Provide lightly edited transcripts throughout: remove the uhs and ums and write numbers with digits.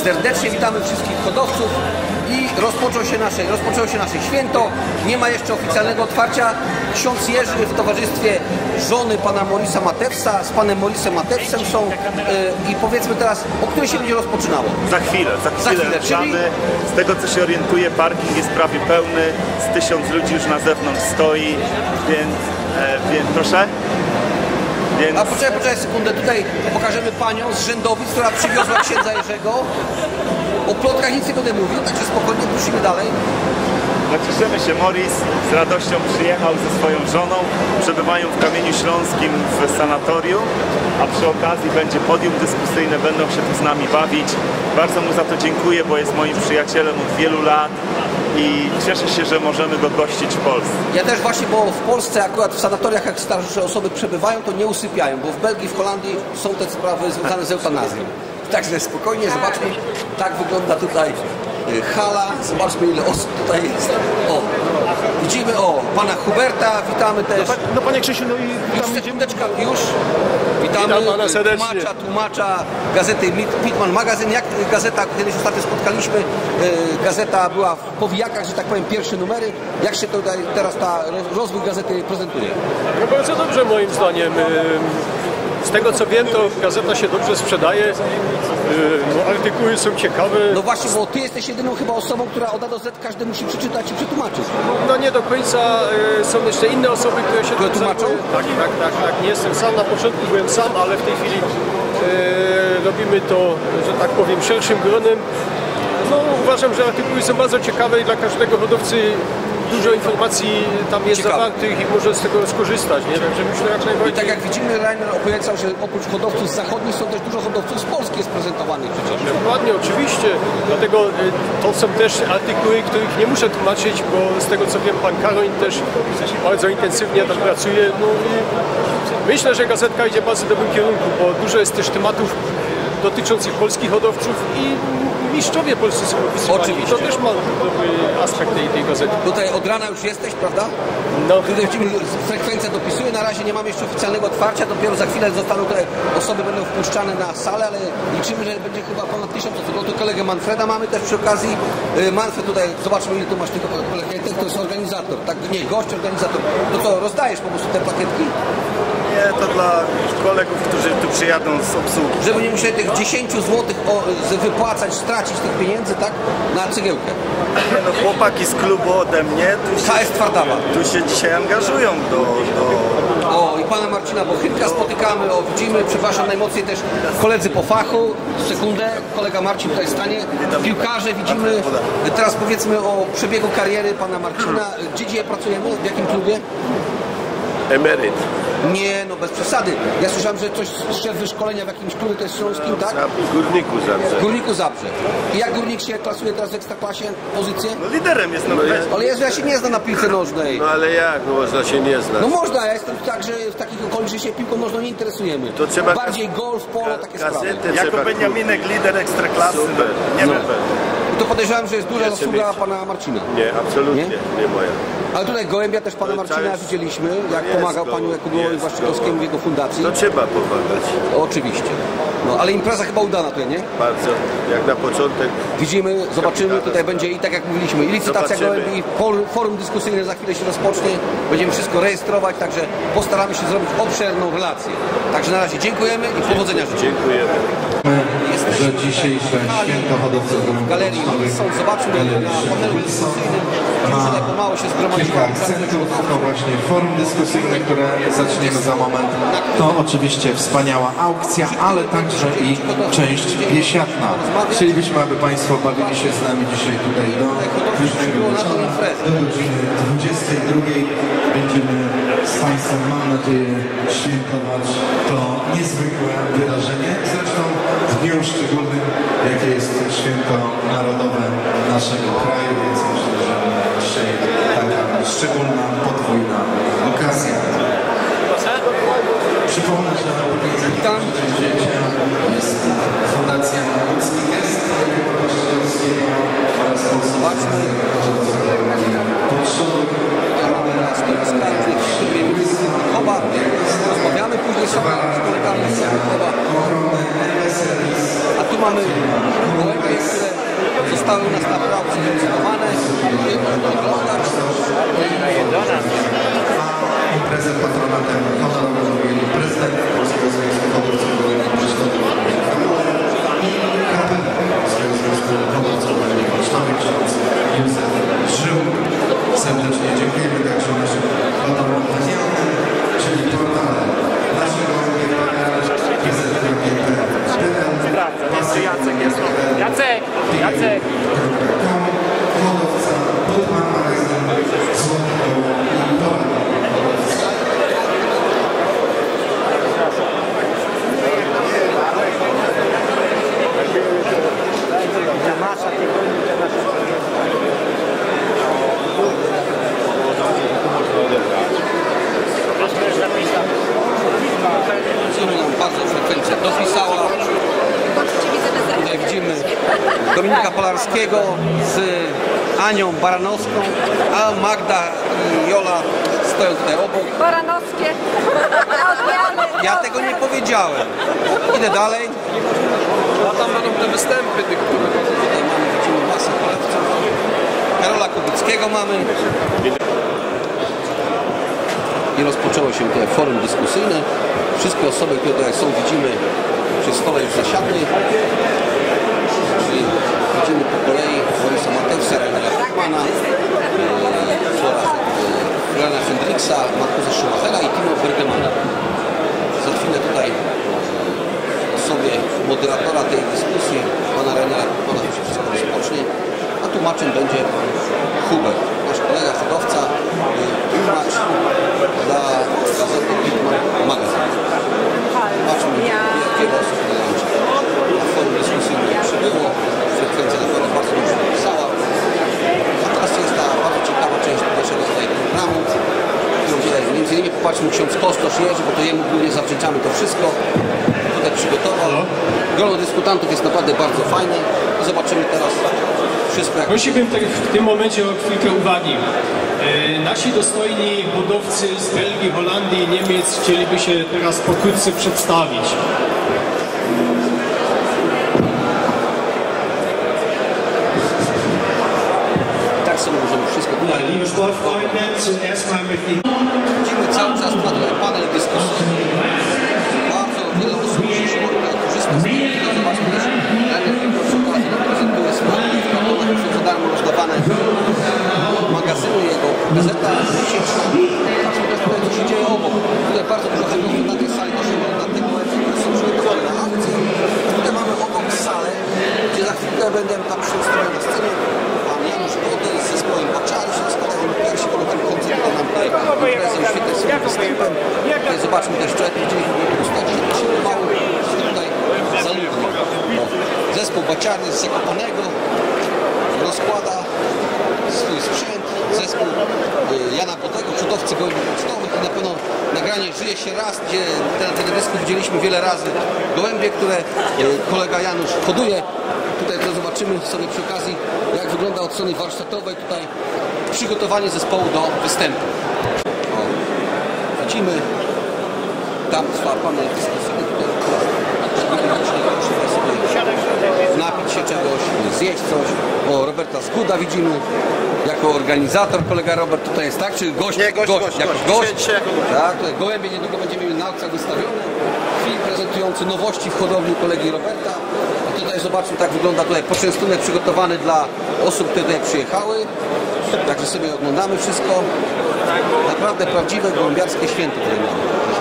Serdecznie witamy wszystkich hodowców i rozpoczęło się nasze święto. Nie ma jeszcze oficjalnego otwarcia. Ksiądz Jerzy w towarzystwie żony pana Morisa Matewsa z panem Morisem Matewsem są i powiedzmy teraz, o której się będzie rozpoczynało? Za chwilę. Czyli... Z tego co się orientuję, parking jest prawie pełny, z 1000 ludzi już na zewnątrz stoi, więc proszę? A poczekaj sekundę, tutaj pokażemy panią z Rzędowic, która przywiozła księdza Jerzego. O plotkach nic nie będę mówił, także spokojnie prosimy dalej. No, cieszymy się, Moris z radością przyjechał ze swoją żoną, przebywają w Kamieniu Śląskim w sanatorium, a przy okazji będzie podium dyskusyjne, będą się tu z nami bawić. Bardzo mu za to dziękuję, bo jest moim przyjacielem od wielu lat i cieszę się, że możemy go gościć w Polsce. Ja też właśnie, bo w Polsce akurat w sanatoriach, jak starsze osoby przebywają, to nie usypiają, bo w Belgii, w Holandii są te sprawy związane z eutanazją. Także spokojnie, zobaczmy, tak wygląda tutaj hala, zobaczmy ile osób tutaj jest. O, widzimy, pana Huberta, witamy też. No panie Krzysiu, no i już witamy tłumacza gazety Pitman Magazyn. Jak gazeta, kiedyś ostatnio spotkaliśmy, gazeta była w powijakach, że tak powiem, pierwsze numery. Jak się tutaj teraz rozwój gazety prezentuje? No bardzo dobrze moim zdaniem. Z tego co wiem, to gazeta się dobrze sprzedaje, artykuły są ciekawe. No właśnie, bo ty jesteś jedyną chyba osobą, która od A do Z każdy musi przeczytać i przetłumaczyć. No nie do końca, są jeszcze inne osoby, które się które tłumaczą? Tak. Nie jestem sam, na początku byłem sam, ale w tej chwili robimy to, że tak powiem, szerszym gronem. No uważam, że artykuły są bardzo ciekawe i dla każdego hodowcy dużo informacji tam jest zawartych i może z tego skorzystać, nie? Także myślę jak najbardziej. I tak jak widzimy, Rainer opowiadał, że oprócz hodowców z zachodnich są też dużo hodowców z Polski jest prezentowanych przecież. Dokładnie, oczywiście. Dlatego to są też artykuły, których nie muszę tłumaczyć, bo z tego co wiem, pan Karol też bardzo intensywnie tam pracuje. No i myślę, że gazetka idzie w bardzo dobrym kierunku, bo dużo jest też tematów dotyczących polskich hodowców i mistrzowie polscy są opisywani. Oczywiście. To też ma dobry aspekt tej gazety. Tutaj od rana już jesteś, prawda? No. Tutaj frekwencja dopisuje, na razie nie mamy jeszcze oficjalnego otwarcia, dopiero za chwilę zostaną tutaj osoby, będą wpuszczane na salę, ale liczymy, że będzie chyba ponad 1000 osób. No to kolegę Manfreda mamy też przy okazji. Manfred tutaj, zobaczmy ile tu masz tylko plakietek, to jest organizator, tak? Nie, gość organizator. To co, rozdajesz po prostu te plakietki? Nie, to dla kolegów, którzy tu przyjadą z obsługi. Żeby nie musieli tych 10 zł wypłacać, stracić tych pieniędzy, tak? Na cegiełkę. Nie, no chłopaki z klubu ode mnie KS Twardawa. Tu się dzisiaj angażują O, i pana Marcina Bochynka spotykamy, widzimy, przepraszam najmocniej też koledzy po fachu, sekundę, kolega Marcin tutaj stanie, piłkarze widzimy, teraz powiedzmy o przebiegu kariery pana Marcina, gdzie dzisiaj pracujemy, w jakim klubie? Emeryt. Nie, no bez przesady. Ja słyszałem, że coś szef wyszkolenia w jakimś klubie, to jest śląskim, tak? W Górniku Zabrze. W Górniku Zabrze. I jak Górnik się klasuje teraz w Ekstraklasie? Pozycję? No liderem jest Ale ja się nie znam na piłce nożnej. No ale jak? No można się nie znać. No można, ja jestem tak, że w takich okolicznych się piłką nożną nie interesujemy. To trzeba bardziej golf, polo, takie sprawy. Jako Beniaminek, lider Ekstraklasy. Super. Nie To podejrzewam, że jest duża zasługa pana Marcina. Nie, absolutnie nie moja. Ale tutaj gołębia też pana Marcina widzieliśmy, jak pomagał panu Jakubowi Waszczykowskiemu w jego fundacji. To trzeba pomagać. Oczywiście. No, ale impreza chyba udana tutaj, nie? Bardzo. Jak na początek. Widzimy, zobaczymy, tutaj będzie i tak jak mówiliśmy, i licytacja gołębi, i forum dyskusyjne za chwilę się rozpocznie. Będziemy wszystko rejestrować, także postaramy się zrobić obszerną relację. Także na razie dziękujemy i powodzenia życzę. Dziękujemy. Że dzisiejsze święto hodowców w Galerii Wilson, zobaczmy na panelu dyskusyjnym, tutaj pomału się zgromadziła. Kilka akcentów, to właśnie forum dyskusyjne, które zaczniemy za moment. To oczywiście wspaniała aukcja, ale także i część biesiadna. Chcielibyśmy, aby Państwo bawili się z nami dzisiaj tutaj do późnego wieczora, do godziny 22. Będziemy z Państwem, mam nadzieję, świętować to niezwykłe wydarzenie. Zresztą w dniu szczególnym, jakie jest święto narodowe naszego kraju, więc myślę, że dzisiaj taka szczególna, podwójna okazja. Przypomnę, że na organizacji przedsięwzięcia jest Fundacja Ludzki Gest Waszczykowskiego oraz Polskie Rozmawiamy później sobie z kolegami z Chowa. A tu mamy gołębie zostały u nas na aukcji wylicytowane. Można oglądać. Imprezę patronatem honorowym objęli prezydent Polskiego Związku Hodowców Gołębi i kapelan Polskiego Związku Hodowców Gołębi Pocztowych, ksiądz Józef Żył. Serdecznie dziękujemy także naszym patronatom, czyli portale Nasze Gołębie, Jacek jest. Jacek! Jacek! hodowca, Budman, magazyn Złotego i Pola. Bardzo frekwencja dopisała. Tutaj widzimy Dominika Polarskiego z Anią Baranowską, a Magda i Jola stoją tutaj obok. Baranowskie. Ja tego nie powiedziałem. Idę dalej. A tam będą te występy tych, które tutaj mamy, widzimy masę kolekcją. Karola Kubickiego mamy. I rozpoczęło się tutaj forum dyskusyjne. Wszystkie osoby, które tutaj są, widzimy przy stole już zasiadły. Czyli widzimy po kolei Borysa Mateusa, Rainera Hoffmana, Floriana Hendriksa, Markusa Schumachera i Timo Bergemana. Za chwilę tutaj w osobie moderatora tej dyskusji, pana Rainera Hoffmana, się wszystko rozpocznie, a tłumaczem będzie Hubert, nasz kolega hodowca, tłumacz dla gazety Magazyn. Zobaczmy, wiele osób na forum dyskusyjnym przybyło, frekwencja na pewno bardzo dużo napisała. A teraz jest ta bardzo ciekawa część naszego tutaj programu, którą widać między innymi, popatrzmy, ksiądz Kostosz jeździ, bo to jemu głównie zawdzięczamy to wszystko. Tutaj przygotował. Grono dyskutantów jest naprawdę bardzo fajne i zobaczymy teraz wszystko. Jak... Prosiłbym w tym momencie o chwilkę uwagi. Nasi dostojni hodowcy z Belgii, Holandii i Niemiec chcieliby się teraz pokrótce przedstawić. Tak sobie możemy wszystko tutaj. Liebe Sportfreunde, zuerst mal möchte ich... Widzimy cały czas panel dyskusyjny. Bardzo wiele osób dzisiaj korzysta z tego. Zobaczmy też, prezentuje swoje są za darmo rozdawane magazyny, jego gazeta miesięczna. Patrzmy też tutaj, co się dzieje obok. Tutaj bardzo dużo handlowców na tej sali naszego, na tego, które są przygotowane na akcję. Tutaj mamy obok salę, gdzie za chwilę będę tam przedstawiał na scenie. Pan Janusz Kodel z zespołem Baczary się składają pierwsi, bo ten koncert nam tutaj imprezę świetnie swoim występem. Tutaj zobaczmy też wczoraj, widzieliśmy po prostu tak się mało tutaj zaludnie. Zespół Baciarny z Zakopanego rozkłada swój sprzęt, zespół Jana Bodego, przodowcy gołębi pocztowych i na pewno nagranie Żyje się raz, gdzie na teledysku widzieliśmy wiele razy gołębie, które kolega Janusz hoduje. Tutaj to zobaczymy sobie przy okazji, jak wygląda od strony warsztatowej tutaj przygotowanie zespołu do występu. O, widzimy, tam trwa panel dyskusyjny, tutaj napić się czegoś, zjeść coś. O, Roberta Skuda widzimy jako organizator, kolega Robert tutaj jest, tak? Czy gość? Nie, gość. Tak, tutaj gołębie niedługo będziemy mieli na aukcjach wystawione. Film prezentujący nowości w hodowli kolegi Roberta. I tutaj zobaczmy, tak wygląda tutaj poczęstunek przygotowany dla osób, które tutaj przyjechały. Także sobie oglądamy wszystko. Naprawdę prawdziwe gołębiarskie święto tutaj mamy.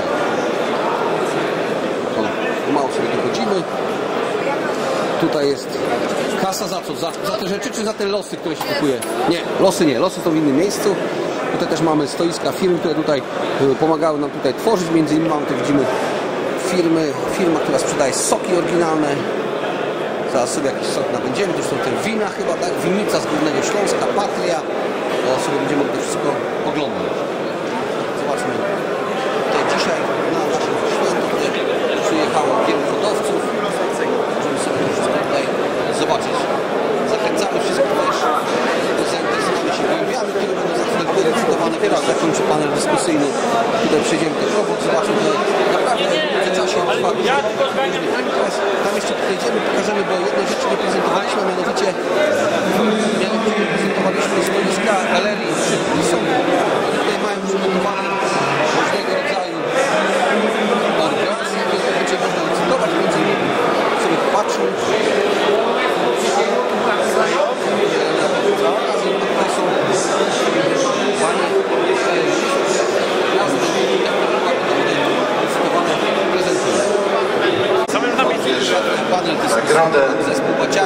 Mało sobie dochodzimy. Tutaj jest kasa za co? Za te rzeczy czy za te losy, które się kupuje? Nie, losy nie. Losy są w innym miejscu. Tutaj też mamy stoiska firm, które tutaj pomagały nam tutaj tworzyć. Między innymi mamy tu widzimy firma, która sprzedaje soki oryginalne. Zaraz sobie jakiś sok nabędziemy. To są te wina chyba, tak? Winnica z Górnego Śląska, Patria. To sobie będziemy mogli wszystko oglądać. Zobaczmy. Tutaj dzisiaj na naszym świętu przyjechało wielu hodowców. Możemy sobie to wszystko tutaj zobaczyć. Zachęcamy wszystkich też do zainteresowania się gołębiami, które będą za chwilę decydowane. Teraz zakończy panel dyskusyjny. Tutaj przejdziemy do robót, zobaczymy, że naprawdę w czasie trwa tam jeszcze podejdziemy, pokażemy, bo jednej rzeczy nie prezentowaliśmy, a mianowicie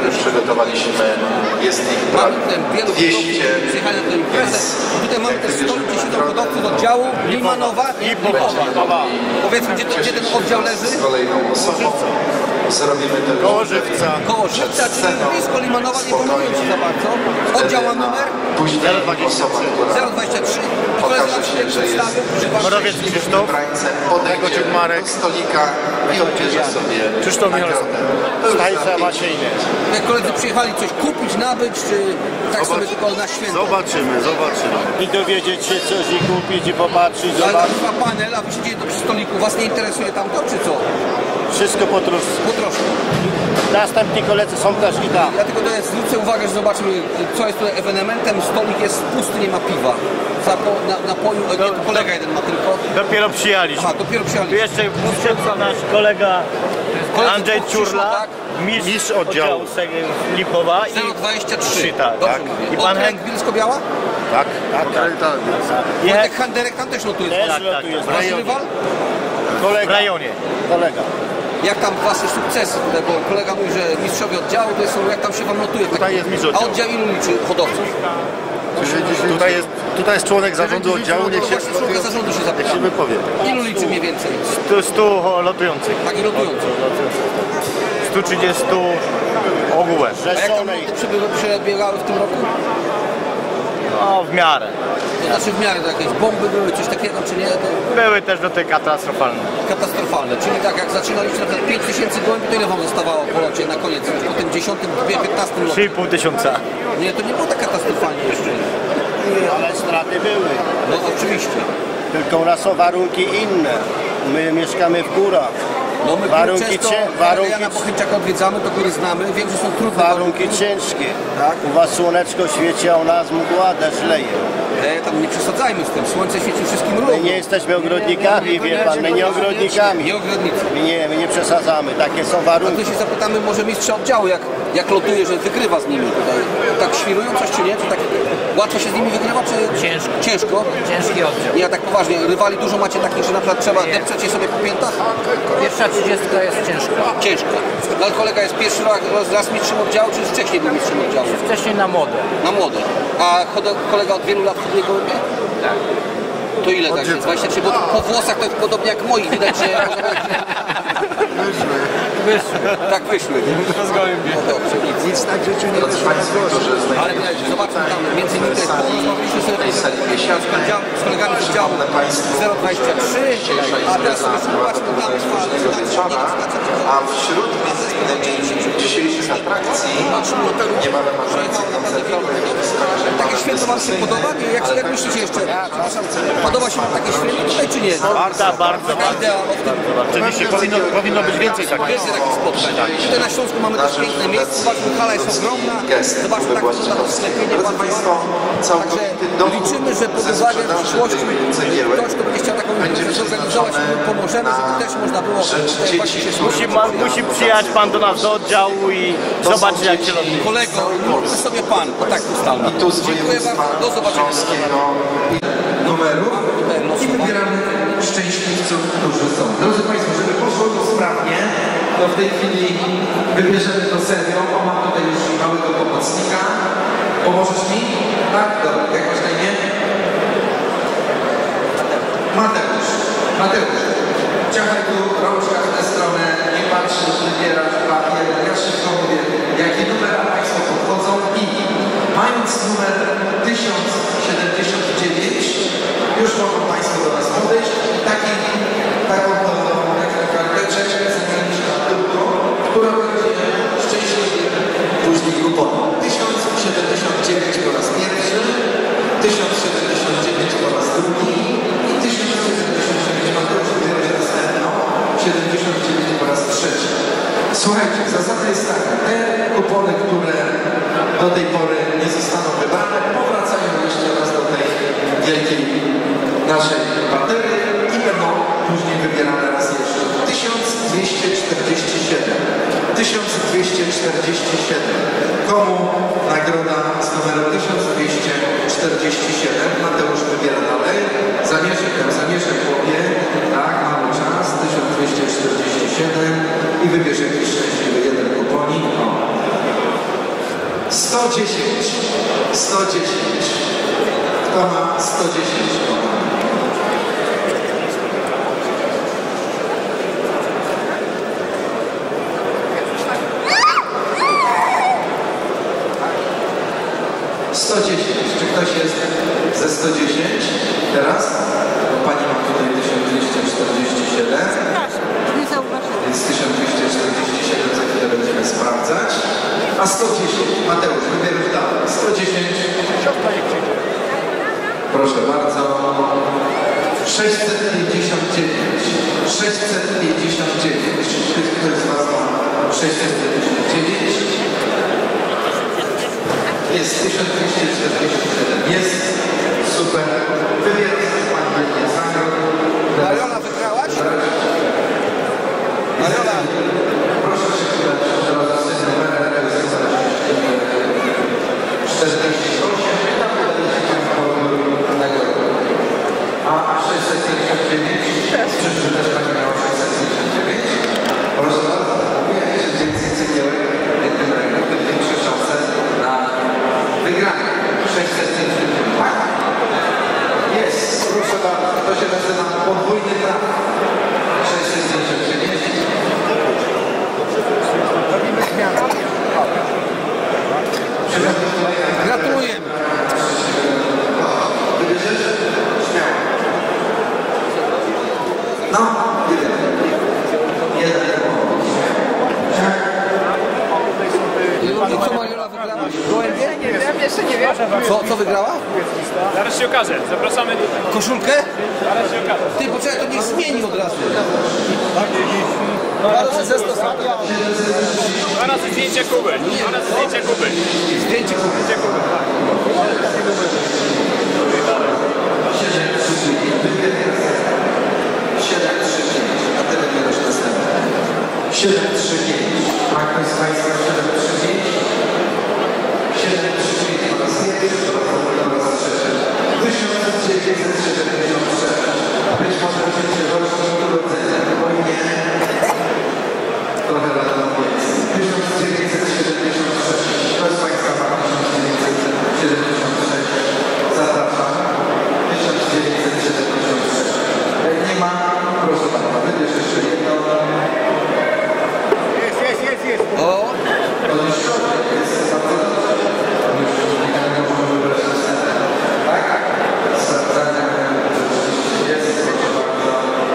przygotowaliśmy, jest ich Mamy tutaj wielu 200, przyjechali na tę imprezę. Tutaj mamy też 110 hodowców z oddziału Limanowa i Lipowa. Powiedzmy, gdzie ten oddział leży? z kolejną osobą. Zrobimy to Koło Żywca. Koło Żywca, czyli blisko Limanowa, nie pomyliłem się za bardzo. Oddział ma numer Później osoba, która 023. I koledzy nam się przedstawią. Morawiecki Krzysztof, podejdzie Marek, do stolika i odbierze sobie Krzysztof Michalski, nagrodę. Stanisław Maciejny. Jak koledzy przyjechali coś kupić, nabyć, czy tak sobie tylko na święto? Zobaczymy. I dowiedzieć się coś i kupić i popatrzeć, Ale zobaczyć. chyba panel, a wy siedzicie tu przy stoliku, was nie interesuje tam to, czy co? Wszystko po troszkę. Po troszkę. Następni koledzy są też i tam. Ja tylko tutaj zwrócę uwagę, że zobaczmy, co jest tutaj ewenementem. Stolik jest pusty, nie ma piwa. Napoju, nie, to kolega jeden ma tylko. Dopiero przyjechaliśmy. Aha, dopiero Tu przyjechali. jeszcze nasz kolega Andrzej Ciurla, tak? mistrz oddziału Lipowa i 023. tak. Dobrze Tak. mówię. I pan Okręg Bielsko-Biała? Tak. Wojtek Handerek tam też notuje. Też Tak, lotuje. Wasz rywal? Kolega. W rejonie. Kolega. Jak tam wasze sukcesy? Tutaj, bo kolega mówi, że mistrzowie oddziału to są, jak tam się wam notuje? Tutaj jest mistrz A oddziału. oddział ilu liczy hodowców? Tutaj jest członek zarządu oddziału, niech się Właśnie członka zarządu się zapytamy. wypowie. Ilu liczy mniej więcej? 100 lotujących. Tak i lotujących. 130 ogółem. A jak tam Rzeszonej. loty przebiegały w tym roku? No, w miarę. To znaczy w miarę to jakieś bomby były, coś takiego, czy nie? To Były też do tej katastrofalne. katastrofalne. Czyli tak jak zaczynaliście na przykład 5000 gołębi, to ile wam zostawało po locie na koniec? Po tym 10, 15 locie? 3,5 tysiąca. Nie, to nie było tak katastrofalnie jeszcze. Ale straty były. No oczywiście. Tylko u nas są warunki inne. My mieszkamy w górach. No my Warunki często, warunki- ja na Pochylczaka odwiedzamy, to góry znamy, wiem, że są trudne Warunki ciężkie. Tak. U was słoneczko świeci, a u nas mgła deszcz leje. Tam nie przesadzajmy z tym, słońce świeci wszystkim równo. My nie jesteśmy ogrodnikami, wie pan, my nie ogrodnikami. Nie ogrodnicy. My nie przesadzamy, takie są A warunki. tu się zapytamy może mistrza oddziału, jak lotuje, że wygrywa z nimi tutaj. Tak świrują coś czy nie? Czy tak łatwo się z nimi wygrywa, czy Ciężko. ciężko? Ciężki oddział. Nie, ja tak poważnie, rywali dużo macie takich, że na przykład trzeba depczeć je sobie po piętach? Pierwsza 30 jest ciężka. Ciężko. No, ale kolega jest pierwszy raz mistrzem oddziału, czy już wcześniej był mistrzem oddziału? Wcześniej na młode. Na młode. A kolega od wielu lat hoduje gołębie? Tak. To ile tak jest? 23, bo po włosach to jest podobnie jak moich, widać, że... Tak wyszły. Z gołębie. No dobrze, nic tak rzeczy nie Drodzy Państwo, którzy Ale znajdują się zobaczmy tam, między innymi też porozmawialiśmy sobie tej sali biesiadnej, z kolegami z oddziału 023, a teraz sobie zobaczmy tam późnego wieczora, a wśród m.in. dzisiejszych atrakcji nie mamy marzących koncertowych, takie święto wam się podoba? Jak myślicie jeszcze? Podoba się wam takie święto tutaj czy nie? Bardzo. Taka idea o tym. Oczywiście powinno być więcej takich. Więcej takich spotkań. Tutaj na Śląsku mamy też piękne miejsce, zobaczmy, hala jest ogromna, zobaczmy tak wygląda to sklepienie, Drodzy Państwo, całkowity Także dom liczymy, że pod uwagę w przyszłości ktoś, kto będzie chciał taką imprezę zorganizować, my pomożemy, żeby też można było tutaj właśnie się Musi przyjechać pan do nas do oddziału i zobaczyć jak się robi. Kolego, mówmy sobie pan, bo tak ustalmy. tu z Dziękuję bardzo, do zobaczenia. śląskiego numerów i wybieramy szczęśliwców, którzy są. Drodzy Państwo, żeby poszło to sprawnie, to w tej chwili wybierzemy to serią. O, mam tutaj już małego pomocnika. Pomożesz mi? Tak? Dobra. Jak masz na imię? Mateusz. Ciachaj tu rączka w tę stronę, nie patrzysz, wybierasz papier. Ja szybko mówię, jakie numery Państwo podchodzą i mając numer 1079 już mogą Państwo do nas podejść i taką karteczek zamienić na tyłko, która będzie szczęśliwie później kuponem. 1079 po raz pierwszy, 1079 po raz drugi i 1079 Mateusz będzie następną, 79 po raz trzeci. Słuchajcie, zasada jest taka, te kupony, które do tej pory nie zostaną wybrane, powracają jeszcze raz do tej wielkiej naszej baterii i będą później wybierane raz jeszcze. 1247. Komu nagroda z numerem 1247? Mateusz wybiera dalej. Zamierzaj chłopie. Tak, mamy czas. 1247 i wybierz jakiś szczęśliwy jeden kuponik. O. 110. 110. Kto ma 110? 110. Czy ktoś jest ze 110? Teraz? Bo pani ma tutaj 1247. Nie zauważyłam. Więc 1247 za chwilę będziemy sprawdzać. A 110. Mateusz, wybierz dalej. 110. Proszę bardzo. 659. 659. Ktoś z was ma 659? Jest 1247. Jest super. Wybieram pani będzie zagrał. Mariola, wygrałaś? Mariola. Proszę się udać teraz z tym numerem 48. Tam będzie państwo nagrodę. A 659? Czyżby też pani miała 659? Proszę bardzo. Mówiłem, że więcej cegiełek, tym ręką, tym większe szanse na wygranie. 659. Tak? Jest. Proszę bardzo. To się nazywa podwójny traf. 659. Robimy zmianę. Gratulujemy. Wybierzesz? Śmiało. No, jeden. I co Mariola wygrałaś? Gołębie? Nie wiem, jeszcze nie wiem. Co wygrała? Zaraz się okaże. Zapraszamy. Koszulkę? Zaraz się okaże. Ty, poczekaj, to niech zmieni od razu. Dwa razy zdjęcie Kuby. Dwa razy zdjęcie Kuby. Zdjęcie Kuby. Zdjęcie Kuby, tak. 735. A ty wybierasz następne. 735. A ktoś z państwa 735? 735 po raz pierwszy, po raz trzeci. 1976. Być może będziecie rocznik urodzenia, bo nie. Trochę lat temu jest. 1976. Kto z państwa ma 1976? Zapraszam. 1976. Jak nie ma, proszę pana, wybierz jeszcze jedno. Jest. O! To już środek jest bardzo dobrze. Już nie możemy wybrać następne. Tak? Sprawdzania rzeczywiście jest, proszę bardzo.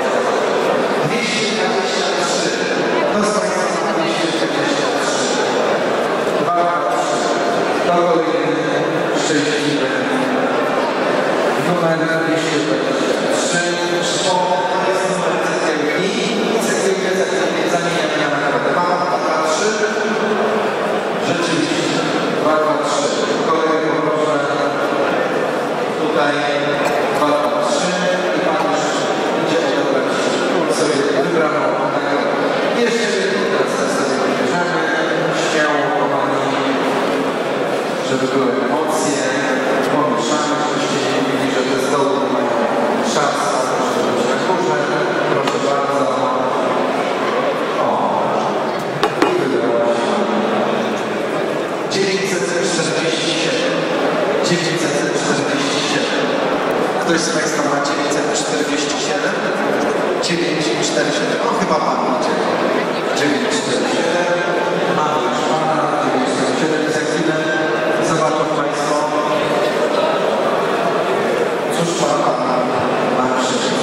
223. Kto z państwa ma 223? 2, 3. To kolejny szczęśliwy. Numer 223. To jest numer cegiełki. Cegiełkę zamieniam na nagrodę. Mama 2, 3. Rzeczywiście. 2, 3. Kolegę poproszę tutaj 2, 3. I pan już idzie odebrać sobie wybraną nagrodę. Jeszcze jedną teraz sobie wybierzemy. Śmiało, kochani, żeby były emocje. Pomieszamy, żebyście nie mówili, że bez dołu mają czas, żeby być na górze. Proszę bardzo. O. I wybrałaś. 947. 947. Ktoś z państwa ma 947? 947. O, chyba pan macie. 947. Mamy już pana. 947. Za chwilę zobaczą państwo. Cóż pan ma przyszłość?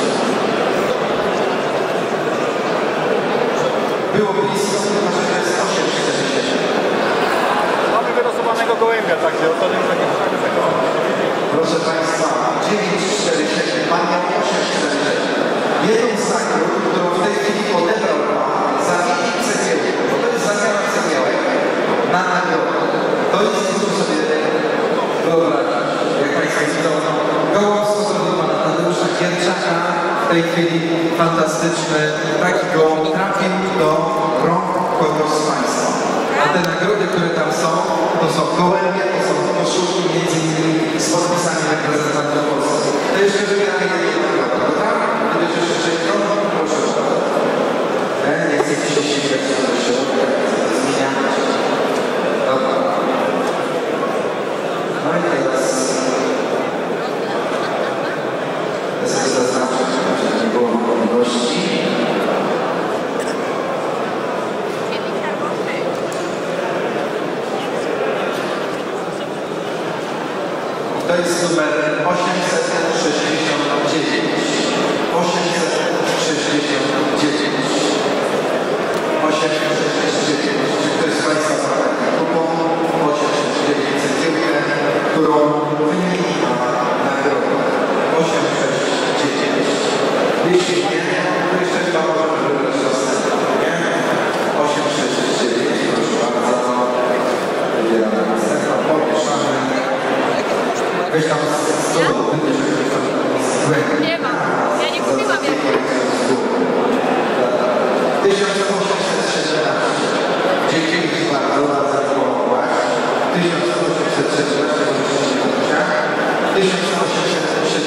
Było blisko, może to jest 847. Mamy wylosowanego gołębia, także o to nie będzie. Proszę państwa, 947, pan miał 847. Jedną z nagród, którą w tej chwili odebrał pan, zamienił cegiełkę, bo to jest zamiana cegiełek na nagrodę. To jest to, co sobie wyobrażać. Jak państwo widzą, gołąbstwo zrobił pana Tadeusza Gierczaka. W tej chwili fantastyczny taki gołąb trafił do rąk kogoś z państwa. A te nagrody, które tam są, to są gołębie, to są koszulki, między innymi z podpisami reprezentanta Polski. To jeszcze wybieramy jedną nagrodę, prawda? Wybierzesz jeszcze jedną? Proszę bardzo. Nie chcę się ścigać do środka, zmieniać. Dobra. To jest numer 869. 869. 869. Czy ktoś z Państwa ma taką kupą? 869 cegiełkę, którą wymieni na nagrodę. 869. Jeśli nie, to jeszcze chyba możemy wybrać następnie. 869. Proszę bardzo. Wybieramy następną. Pomieszamy. Weź tam z stołu. Nie ma. Ja nie kupiłam jak. 1817. Dzięki bardzo za pomoc. 1816. 1817.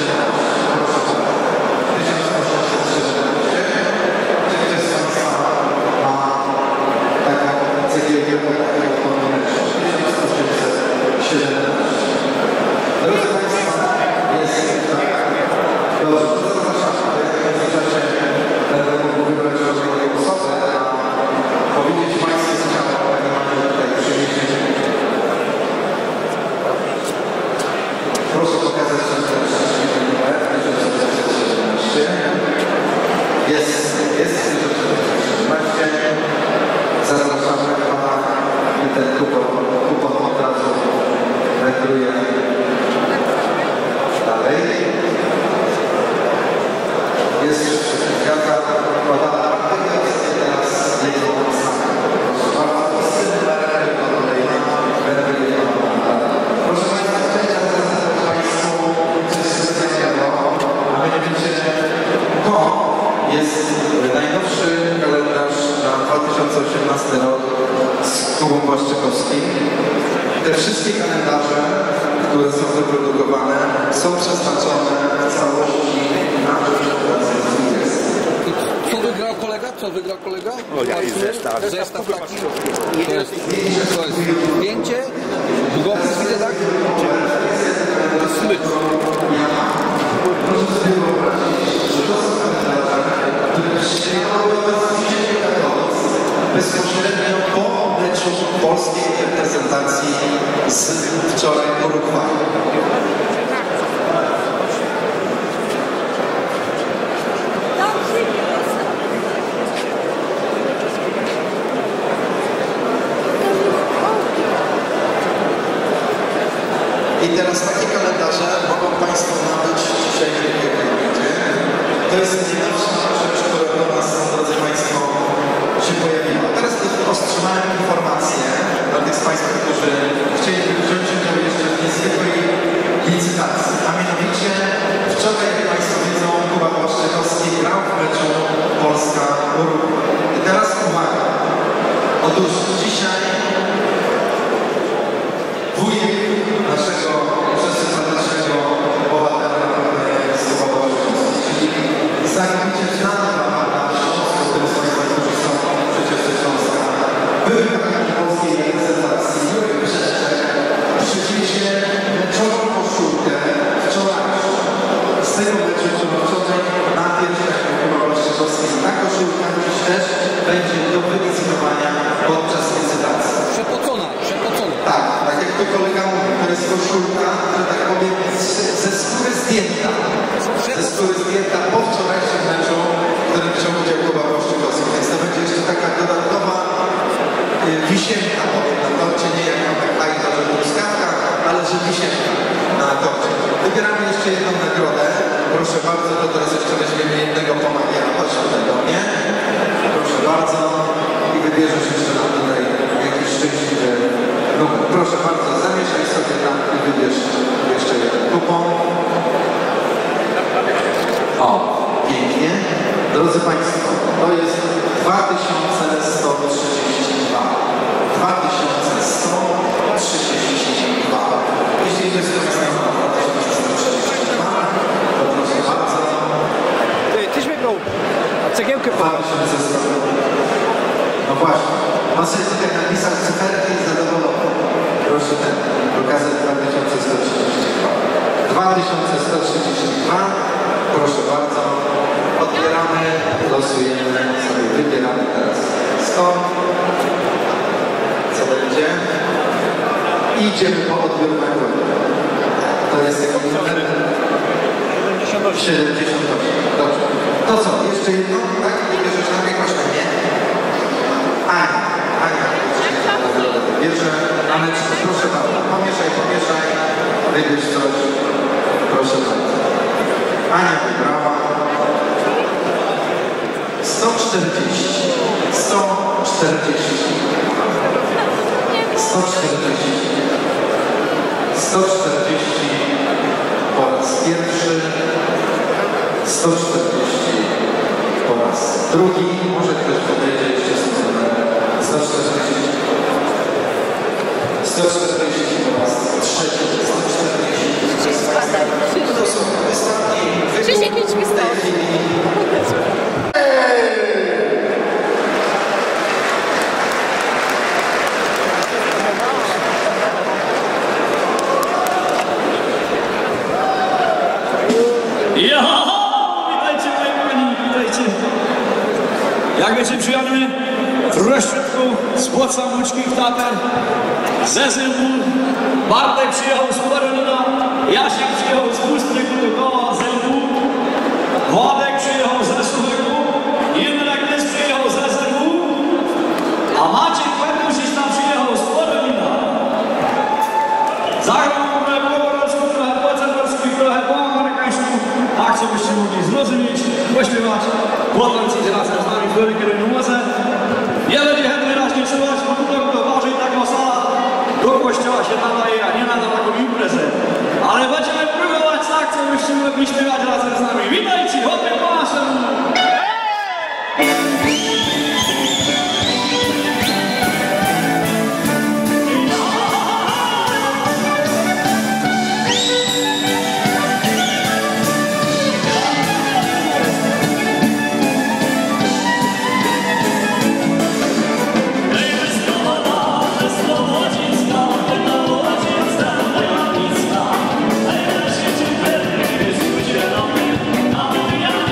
Czy ktoś z Państwa ma taką cegiełkę, takiego pomysłu? 1817. Drodzy Państwo, jest tak. Dobrze, to zapraszam. Będę mógł wybrać różnego osobę, a powiedzieć Państwu, co chciałem Pani Maniu tutaj przywieźć. Proszę pokazać ten numer 1917. Jest 1917. Zapraszamy Pana i ten kupon od razu wędruje dalej. Jest jaka podana praktyka, teraz jego znaka. Proszę bardzo, z tym numerem kolejna wędruje Proszę Państwa, chciałem zaprezentować Państwu coś specjalnego, a mianowicie to jest najnowszy kalendarz na 2018 rok z Kubą Błaszczykowskim. Te wszystkie kalendarze, które są wyprodukowane, są przeznaczone w całości na reprezentację z Co wygrał kolega? Co wygrał kolega? Zestaw taki. To jest zdjęcie, długopis, widzę, tak? To jest smycz. Proszę sobie wyobrazić, że to są kalendarze, które przyjechały bezpośrednio po meczu polskiej reprezentacji z wczoraj Urugwaju. I teraz takie kalendarze mogą Państwo nabyć dzisiaj w Wielkiej. To jest najnowsza rzecz, która do nas, drodzy Państwo, się pojawiła. Teraz otrzymałem informację dla tych z Państwa, którzy chcieliby wziąć udział jeszcze w niezwykłej licytacji. A mianowicie wczoraj, jak Państwo wiedzą, Kuba Błaszczykowski grał w meczu Polska-Urugwaj. I teraz uwaga. Otóż dzisiaj wujek naszego wszyscy serdecznego bohatera jest Kuba Błaszczykowski, czyli znakomicie znany na Śląsku, z tym Państwa, którzy są przecież ze Śląska. Były kapitanem polskiej reprezentacji, Jurek Brzeszczek przywiezie meczową koszulkę wczorajszą. Z tego meczu, który wczoraj na pierwszych Kuba Błaszczykowski. Ta koszulka dziś też będzie do wylicytowania podczas licytacji. Przepocona. Tak jak to kolega mówi, to jest koszulka, że tak powiem, ze skóry zdjęta. Ze skóry zdjęta po wczorajszym meczu, w którym wziął udział Kuba Błaszczykowski. Więc to będzie jeszcze taka dodatkowa wisienka, powiem, na torcie, nie jak mamy hajda, że truskawka, ale że wisienka na torcie. Wybieramy jeszcze jedną nagrodę. Proszę bardzo, to teraz jeszcze weźmiemy jednego pomagiera. Chodź tutaj do mnie. Proszę bardzo. I wybierzesz jeszcze nam tutaj jakiś szczęśliwy numer. Proszę bardzo, zamieszaj sobie tam i wybierz jeszcze jeden kupon. O, pięknie. Drodzy Państwo, to jest 2132. 2132. Jeśli ktoś z Państwa ma 2132, to proszę bardzo. Tyś wygrał cegiełkę po. 2100. No właśnie. On sobie tutaj napisał cyferki i zadowolony. Proszę ten pokazać 2132. 2132. Proszę bardzo. Odbieramy, losujemy sobie, wybieramy teraz skąd. Co będzie? I idziemy po odbiór nagrody. To jest jaki numer? 78. Dobrze. To co, jeszcze jedno? Tak? Nie bierzesz na mnie kościół, nie? Ania. Bierze, ale proszę bardzo, pomieszaj, wybierz coś. Proszę bardzo. Ania wybrała 140. 140 po raz pierwszy, 140 po raz drugi. Może ktoś podejdzie jeszcze z numerem 140 po raz trzeci, 140. To są ostatni wybór w tej chwili. Witajcie moi kochani, witajcie. Jak wiecie, przyjadamy troszeczkę z Płocka Łódzkich Tater, ze Zylbu. Bartek przyjechał z Podarnina, Jasiek przyjechał z Bustryku do koła Zylbu, Władek przyjechał ze Suchego, Jędrek przyjechał ze Zylbu, a Maciek Perkusic tam przyjechał z Podarnina. Zagrał trochę po polsku, trochę po cebursku, trochę po amerykańsku, tak co byście mogli zrozumieć, pośpiewać, potańczyć razem z nami w wielkiej muzyce. Nie będzie chętnie wyraźnie czuwać, bo to waży taka sala do kościoła się nadaje, a nie na taką imprezę. Ale będziemy próbować tak, co byście mogli śpiewać razem z nami. Witajcie, chłopie po naszemu! Yeah.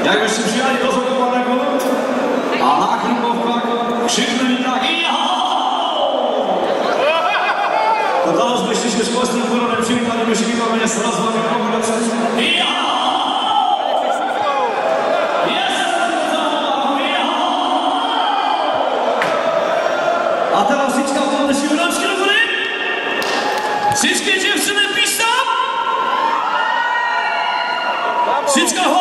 Jakbyście przyjechali do Zakopanego, a na Krupowkach krzyknęli tak i to teraz byście się z Kostym Koronem przywitali, byście chyba mnie raz z wami pograć. A teraz Syczka podnosiły rączki do góry. Wszystkie dziewczyny piszą. Syczka